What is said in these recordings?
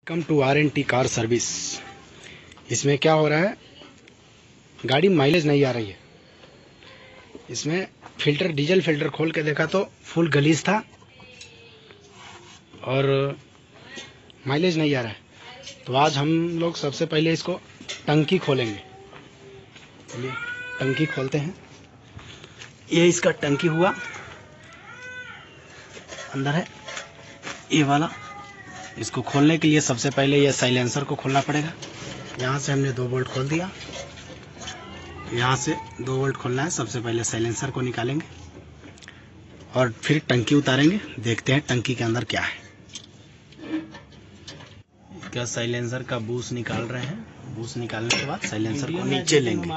Welcome to R&T car service. इसमें क्या हो रहा है, गाड़ी माइलेज नहीं आ रही है। इसमें फिल्टर, डीजल फिल्टर खोल के देखा तो फुल गलीज था और माइलेज नहीं आ रहा है। तो आज हम लोग सबसे पहले इसको टंकी खोलेंगे। चलिए टंकी खोलते हैं। ये इसका टंकी हुआ, अंदर है ये वाला। इसको खोलने के लिए सबसे पहले ये साइलेंसर को खोलना पड़ेगा। यहाँ से हमने 2 बोल्ट खोल दिया, यहाँ से 2 बोल्ट खोलना है। सबसे पहले साइलेंसर को निकालेंगे और फिर टंकी उतारेंगे। देखते हैं टंकी के अंदर क्या है। इसका साइलेंसर का बूस निकाल रहे हैं। बूस निकालने के बाद साइलेंसर को नीचे लेंगे।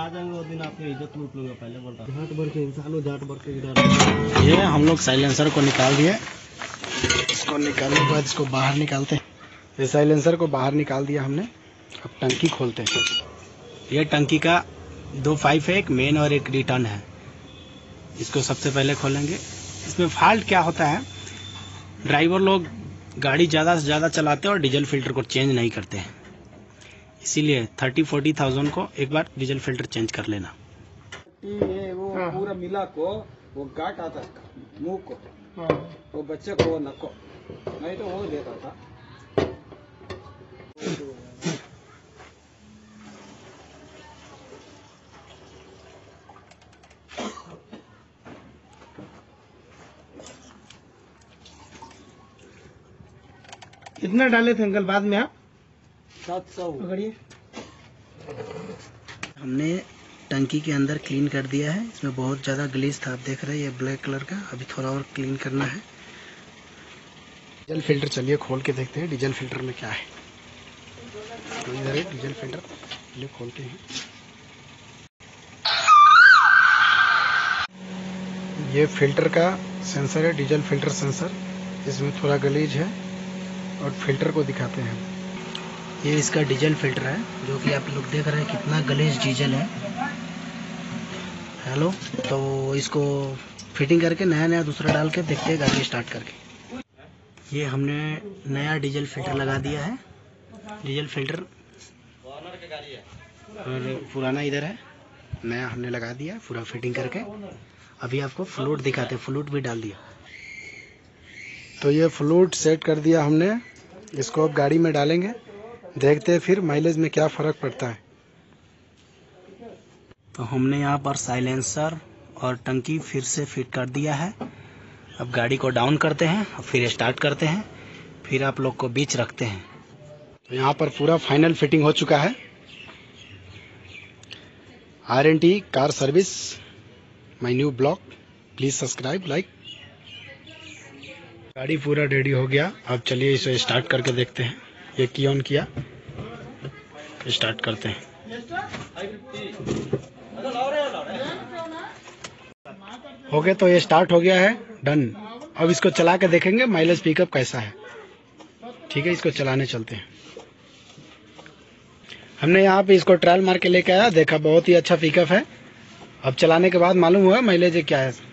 ये हम लोग साइलेंसर को निकाल दिए। इसको निकालने के बाद इसको बाहर निकालते हैं। ये साइलेंसर को बाहर निकाल दिया हमने। अब टंकी खोलते हैं। ये टंकी का 2 पाइप है, एक मेन और एक रिटर्न है। इसको सबसे पहले खोलेंगे। इसमें फॉल्ट क्या होता है, ड्राइवर लोग गाड़ी ज़्यादा से ज़्यादा चलाते हैं और डीजल फिल्टर को चेंज नहीं करते हैं। इसीलिए 30-40,000 को एक बार डीजल फिल्टर चेंज कर लेना। वो पूरा मिला को वो गाट आता मुंह को, वो बच्चे को वो नको, नहीं तो वो देता था। कितना डाले थे अंकल बाद में आप? 700। पकड़िए। हमने टंकी के अंदर क्लीन कर दिया है। इसमें बहुत ज़्यादा ग्लीस था, आप देख रहे हैं, ये ब्लैक कलर का। अभी थोड़ा और क्लीन करना है। डीजल फिल्टर चलिए खोल के देखते हैं डीजल फिल्टर में क्या है। तो इधर है डीजल फिल्टर, चलिए खोलते हैं। ये फिल्टर का सेंसर है, डीजल फिल्टर सेंसर। इसमें थोड़ा गलीज है और फिल्टर को दिखाते हैं। ये इसका डीजल फिल्टर है, जो कि आप लोग देख रहे हैं कितना गलीज डीजल है। हेलो, तो इसको फिटिंग करके नया दूसरा डाल के देखते हैं गाड़ी स्टार्ट करके। ये हमने नया डीजल फिल्टर लगा दिया है। डीजल फिल्टर और पुराना इधर है, नया हमने लगा दिया पूरा फिटिंग करके। अभी आपको फ्लूइड दिखाते हैं, फ्लूइड भी डाल दिया। तो ये फ्लूइड सेट कर दिया हमने। इसको अब गाड़ी में डालेंगे, देखते हैं फिर माइलेज में क्या फ़र्क पड़ता है। तो हमने यहाँ पर साइलेंसर और टंकी फिर से फिट कर दिया है। अब गाड़ी को डाउन करते हैं और फिर स्टार्ट करते हैं, फिर आप लोग को बीच रखते हैं। तो यहाँ पर पूरा फाइनल फिटिंग हो चुका है। R&T car service, my new blog, please subscribe, like. गाड़ी पूरा रेडी हो गया। अब चलिए इसे स्टार्ट करके देखते हैं। ये की ऑन किया, स्टार्ट करते हैं। हो गया, तो ये स्टार्ट हो गया है, डन। अब इसको चला के देखेंगे माइलेज पिकअप कैसा है। ठीक है, इसको चलाने चलते हैं। हमने यहाँ पे इसको ट्रायल मार के लेके आया, देखा बहुत ही अच्छा पिकअप है। अब चलाने के बाद मालूम हुआ माइलेज क्या है।